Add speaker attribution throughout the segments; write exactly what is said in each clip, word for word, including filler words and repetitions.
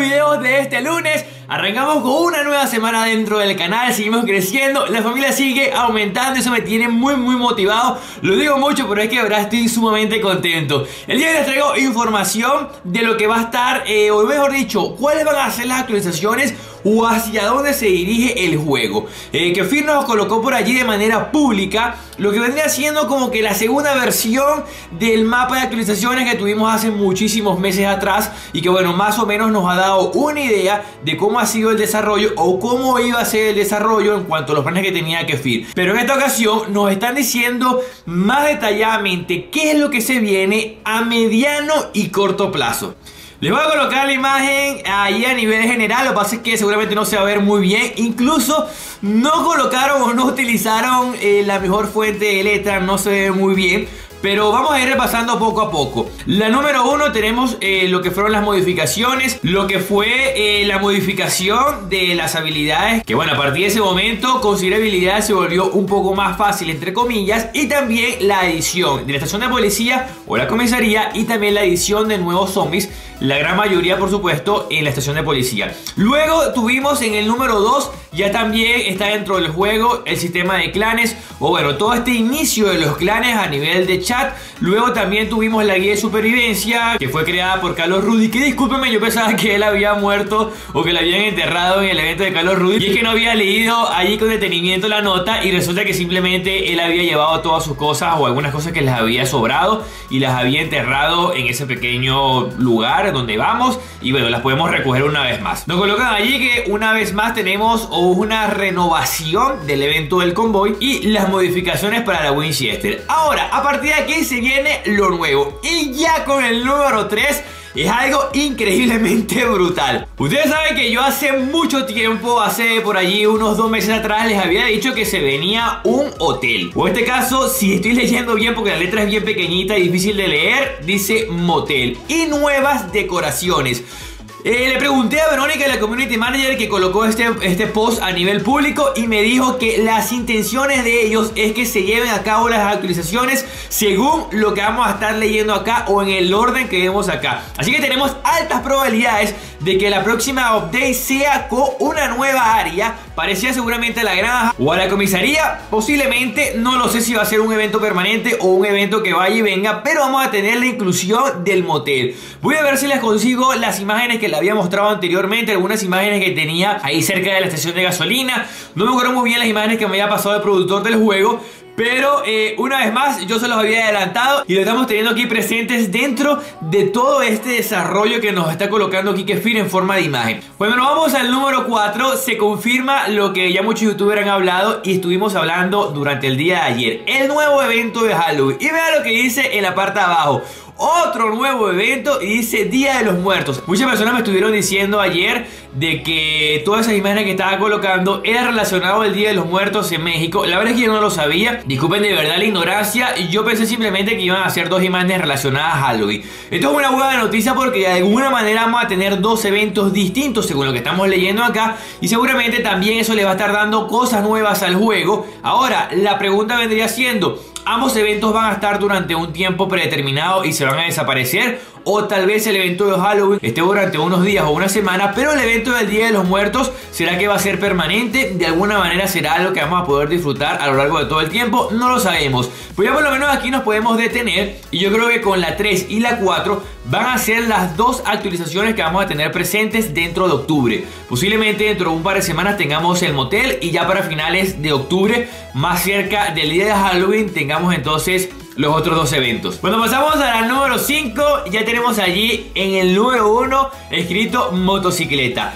Speaker 1: videos de este lunes. Arrancamos con una nueva semana dentro del canal, seguimos creciendo, la familia sigue aumentando, eso me tiene muy muy motivado. Lo digo mucho, pero es que de verdad estoy sumamente contento. El día de hoy les traigo información de lo que va a estar, eh, o mejor dicho, cuáles van a ser las actualizaciones o hacia dónde se dirige el juego. eh, Kefir nos colocó por allí de manera pública lo que vendría siendo como que la segunda versión del mapa de actualizaciones que tuvimos hace muchísimos meses atrás, y que bueno, más o menos nos ha dado una idea de cómo ha sido el desarrollo o cómo iba a ser el desarrollo en cuanto a los planes que tenía Kefir. Pero en esta ocasión nos están diciendo más detalladamente qué es lo que se viene a mediano y corto plazo. Les voy a colocar la imagen ahí a nivel general. Lo que pasa es que seguramente no se va a ver muy bien. Incluso no colocaron o no utilizaron eh, la mejor fuente de letra. No se ve muy bien, pero vamos a ir repasando poco a poco. La número uno tenemos eh, lo que fueron las modificaciones, lo que fue eh, la modificación de las habilidades, que bueno, a partir de ese momento conseguir habilidades se volvió un poco más fácil, entre comillas. Y también la edición de la estación de policía o la comisaría, y también la edición de nuevos zombies, la gran mayoría por supuesto en la estación de policía. Luego tuvimos en el número dos, ya también está dentro del juego, el sistema de clanes, o bueno, todo este inicio de los clanes a nivel de chat. Luego también tuvimos la guía de supervivencia, que fue creada por Carlos Rudy, que discúlpenme, yo pensaba que él había muerto o que lo habían enterrado en el evento de Carlos Rudy, y es que no había leído allí con detenimiento la nota, y resulta que simplemente él había llevado todas sus cosas o algunas cosas que les había sobrado y las había enterrado en ese pequeño lugar donde vamos, y bueno, las podemos recoger una vez más. Nos colocan allí que una vez más tenemos una renovación del evento del convoy y las modificaciones para la Winchester. Ahora, a partir de aquí se viene lo nuevo, y ya con el número tres es algo increíblemente brutal. Ustedes saben que yo hace mucho tiempo, hace por allí unos dos meses atrás, les había dicho que se venía un hotel. O en este caso, si estoy leyendo bien porque la letra es bien pequeñita y difícil de leer, dice motel y nuevas decoraciones. Eh, le pregunté a Verónica, la community manager, que colocó este, este post a nivel público, y me dijo que las intenciones de ellos es que se lleven a cabo las actualizaciones según lo que vamos a estar leyendo acá o en el orden que vemos acá. Así que tenemos altas probabilidades de que la próxima update sea con una nueva área, parecida seguramente a la granja o a la comisaría. Posiblemente, no lo sé si va a ser un evento permanente o un evento que vaya y venga, pero vamos a tener la inclusión del motel. Voy a ver si les consigo las imágenes que les había mostrado anteriormente, algunas imágenes que tenía ahí cerca de la estación de gasolina. No me acuerdo muy bien las imágenes que me había pasado el productor del juego, pero eh, una vez más yo se los había adelantado y lo estamos teniendo aquí presentes dentro de todo este desarrollo que nos está colocando aquí Kefir en forma de imagen. Bueno, nos vamos al número cuatro. Se confirma lo que ya muchos youtubers han hablado y estuvimos hablando durante el día de ayer: el nuevo evento de Halloween. Y vean lo que dice en la parte de abajo: otro nuevo evento, y dice Día de los Muertos. Muchas personas me estuvieron diciendo ayer de que todas esas imágenes que estaba colocando era relacionado al Día de los Muertos en México. La verdad es que yo no lo sabía. Disculpen de verdad la ignorancia. Yo pensé simplemente que iban a ser dos imágenes relacionadas a Halloween. Esto es una buena noticia porque de alguna manera vamos a tener dos eventos distintos según lo que estamos leyendo acá, y seguramente también eso le va a estar dando cosas nuevas al juego. Ahora, la pregunta vendría siendo: ¿ambos eventos van a estar durante un tiempo predeterminado y se van a desaparecer? O tal vez el evento de Halloween esté durante unos días o una semana, pero el evento del Día de los Muertos, ¿será que va a ser permanente? De alguna manera será algo que vamos a poder disfrutar a lo largo de todo el tiempo. No lo sabemos. Pues ya por lo menos aquí nos podemos detener, y yo creo que con la tres y la cuatro van a ser las dos actualizaciones que vamos a tener presentes dentro de octubre. Posiblemente dentro de un par de semanas tengamos el motel, y ya para finales de octubre, más cerca del día de Halloween, tengamos entonces los otros dos eventos. Cuando pasamos a la número cinco, ya tenemos allí en el número uno escrito motocicleta.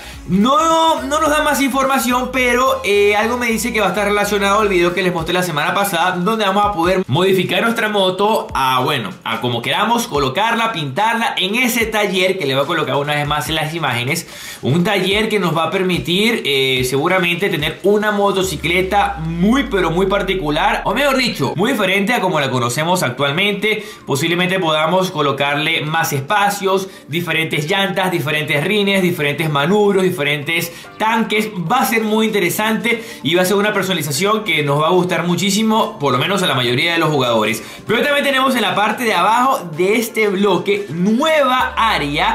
Speaker 1: No, no nos da más información, pero eh, algo me dice que va a estar relacionado al video que les mostré la semana pasada, donde vamos a poder modificar nuestra moto a, bueno, a como queramos, colocarla, pintarla en ese taller que le voy a colocar una vez más en las imágenes. Un taller que nos va a permitir eh, seguramente tener una motocicleta muy pero muy particular, o mejor dicho, muy diferente a como la conocemos actualmente. Posiblemente podamos colocarle más espacios, diferentes llantas, diferentes rines, diferentes manubrios, diferentes diferentes tanques. Va a ser muy interesante y va a ser una personalización que nos va a gustar muchísimo, por lo menos a la mayoría de los jugadores. Pero también tenemos en la parte de abajo de este bloque nueva área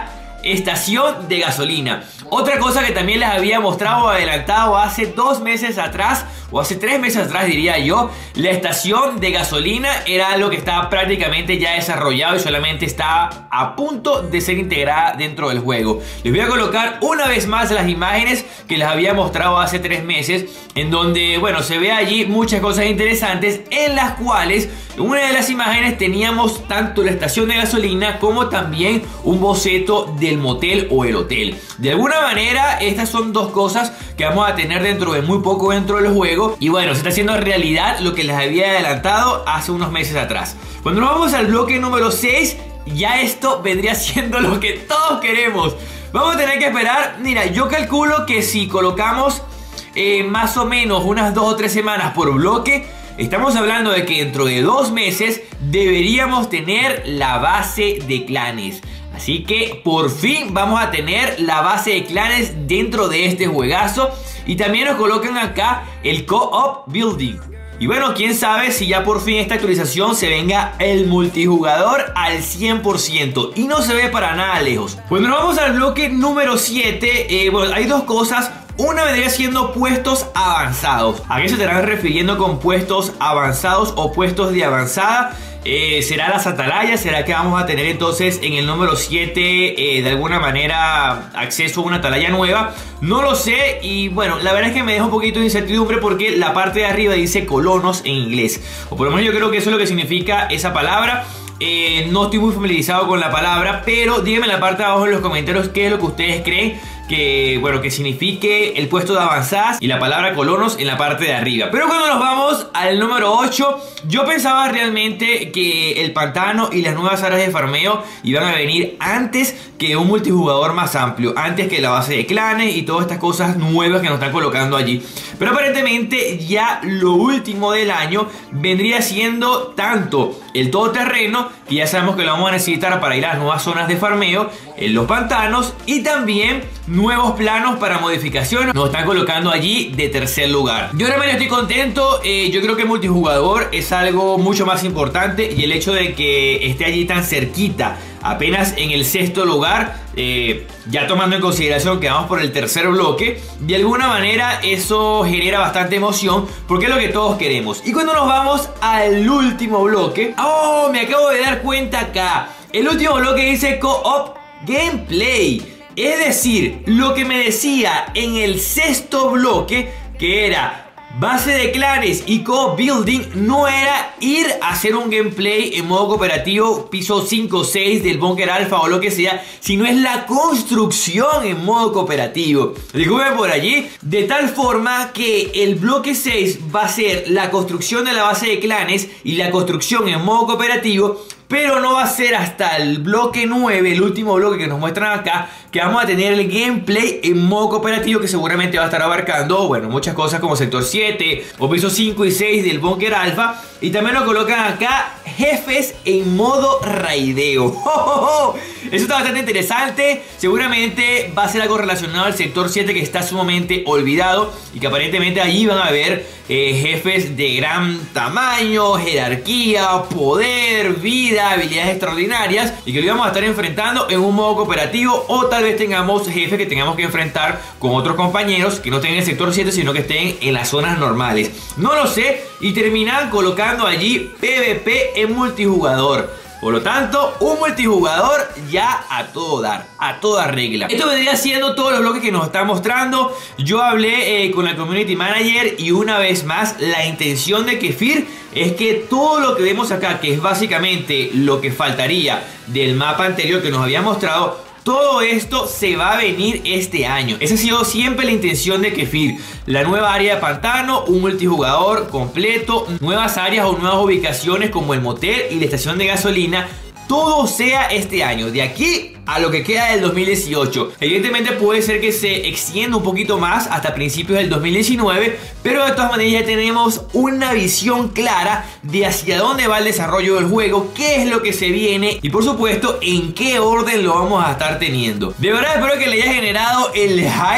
Speaker 1: estación de gasolina. Otra cosa que también les había mostrado adelantado hace dos meses atrás, o hace tres meses atrás diría yo, la estación de gasolina era algo que estaba prácticamente ya desarrollado y solamente está a punto de ser integrada dentro del juego. Les voy a colocar una vez más las imágenes que les había mostrado hace tres meses, en donde, bueno, se ve allí muchas cosas interesantes, en las cuales en una de las imágenes teníamos tanto la estación de gasolina como también un boceto del motel o el hotel. De alguna manera estas son dos cosas que vamos a tener dentro de muy poco dentro del juego, y bueno, se está haciendo realidad lo que les había adelantado hace unos meses atrás. Cuando nos vamos al bloque número seis, ya esto vendría siendo lo que todos queremos. Vamos a tener que esperar, mira, yo calculo que si colocamos eh, más o menos unas dos o tres semanas por bloque, estamos hablando de que dentro de dos meses deberíamos tener la base de clanes. Así que por fin vamos a tener la base de clanes dentro de este juegazo. Y también nos colocan acá el Co-op Building. Y bueno, quién sabe si ya por fin esta actualización se venga el multijugador al cien por ciento. Y no se ve para nada lejos. Cuando nos vamos al bloque número siete, eh, bueno, hay dos cosas. Una vendría siendo puestos avanzados. ¿A qué se estarán refiriendo con puestos avanzados o puestos de avanzada? Eh, ¿Será las atalayas? ¿Será que vamos a tener entonces en el número siete eh, de alguna manera acceso a una atalaya nueva? No lo sé, y bueno, la verdad es que me deja un poquito de incertidumbre porque la parte de arriba dice colonos en inglés, o por lo menos yo creo que eso es lo que significa esa palabra. Eh, no estoy muy familiarizado con la palabra, pero díganme en la parte de abajo en los comentarios qué es lo que ustedes creen que, bueno, que signifique el puesto de avanzadas y la palabra colonos en la parte de arriba. Pero cuando nos vamos al número ocho, yo pensaba realmente que el pantano y las nuevas áreas de farmeo iban a venir antes que un multijugador más amplio, antes que la base de clanes y todas estas cosas nuevas que nos están colocando allí. Pero aparentemente ya lo último del año vendría siendo tanto el todoterreno, que ya sabemos que lo vamos a necesitar para ir a las nuevas zonas de farmeo, en los pantanos, y también nuevos planos para modificaciones nos están colocando allí de tercer lugar. Yo realmente estoy contento. eh, Yo creo que el multijugador es algo mucho más importante, y el hecho de que esté allí tan cerquita, apenas en el sexto lugar, eh, ya tomando en consideración que vamos por el tercer bloque, de alguna manera eso genera bastante emoción, porque es lo que todos queremos. Y cuando nos vamos al último bloque, oh, me acabo de dar cuenta acá, el último bloque dice Co-op Gameplay. Es decir, lo que me decía en el sexto bloque, que era base de clanes y co building, no era ir a hacer un gameplay en modo cooperativo piso cinco o seis del Bunker Alpha o lo que sea, sino es la construcción en modo cooperativo. Disculpen por allí, de tal forma que el bloque seis va a ser la construcción de la base de clanes y la construcción en modo cooperativo, pero no va a ser hasta el bloque nueve, el último bloque que nos muestran acá, que vamos a tener el gameplay en modo cooperativo, que seguramente va a estar abarcando, bueno, muchas cosas como sector siete o piso cinco y seis del Bunker Alpha. Y también nos colocan acá jefes en modo raideo. ¡Oh, oh, oh! Eso está bastante interesante. Seguramente va a ser algo relacionado al sector siete, que está sumamente olvidado, y que aparentemente allí van a haber eh, jefes de gran tamaño, jerarquía, poder, vida, habilidades extraordinarias, y que lo vamos a estar enfrentando en un modo cooperativo, o tal vez tengamos jefes que tengamos que enfrentar con otros compañeros que no estén en el sector siete, sino que estén en las zonas normales. No lo sé, y terminan colocando allí PvP en multijugador. Por lo tanto, un multijugador ya a todo dar, a toda regla. Esto vendría siendo todos los bloques que nos están mostrando. Yo hablé eh, con la Community Manager, y una vez más, la intención de Kefir es que todo lo que vemos acá, que es básicamente lo que faltaría del mapa anterior que nos había mostrado, todo esto se va a venir este año. Esa ha sido siempre la intención de Kefir. La nueva área de pantano, un multijugador completo, nuevas áreas o nuevas ubicaciones como el motel y la estación de gasolina. Todo sea este año, de aquí a lo que queda del dos mil dieciocho. Evidentemente puede ser que se extienda un poquito más hasta principios del dos mil diecinueve, pero de todas maneras ya tenemos una visión clara de hacia dónde va el desarrollo del juego, qué es lo que se viene y por supuesto en qué orden lo vamos a estar teniendo. De verdad espero que le haya generado el hype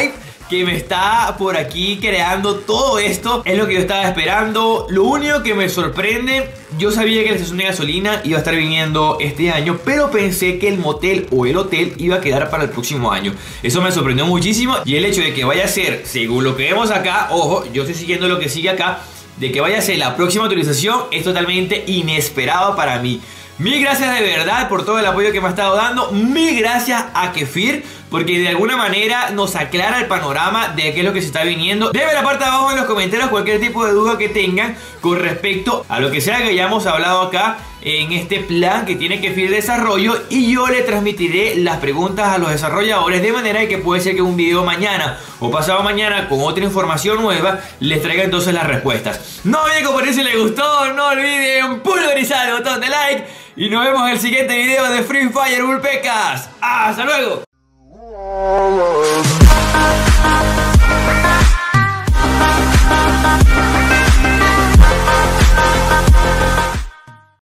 Speaker 1: que me está por aquí creando todo esto. Es lo que yo estaba esperando. Lo único que me sorprende, yo sabía que la estación de gasolina iba a estar viniendo este año, pero pensé que el motel o el hotel iba a quedar para el próximo año. Eso me sorprendió muchísimo. Y el hecho de que vaya a ser, según lo que vemos acá, ojo, yo estoy siguiendo lo que sigue acá, de que vaya a ser la próxima actualización, es totalmente inesperado para mí. Mil gracias de verdad por todo el apoyo que me ha estado dando. Mil gracias a Kefir, porque de alguna manera nos aclara el panorama de qué es lo que se está viniendo. Déjenme en la parte de abajo en los comentarios cualquier tipo de duda que tengan con respecto a lo que sea que hayamos hablado acá en este plan que tiene Kefir Desarrollo, y yo le transmitiré las preguntas a los desarrolladores, de manera que puede ser que un video mañana o pasado mañana con otra información nueva les traiga entonces las respuestas. No olviden compartir si les gustó, no olviden pulverizar el botón de like y nos vemos en el siguiente video de Free Fire Vulpecas. ¡Hasta luego!
Speaker 2: Oh,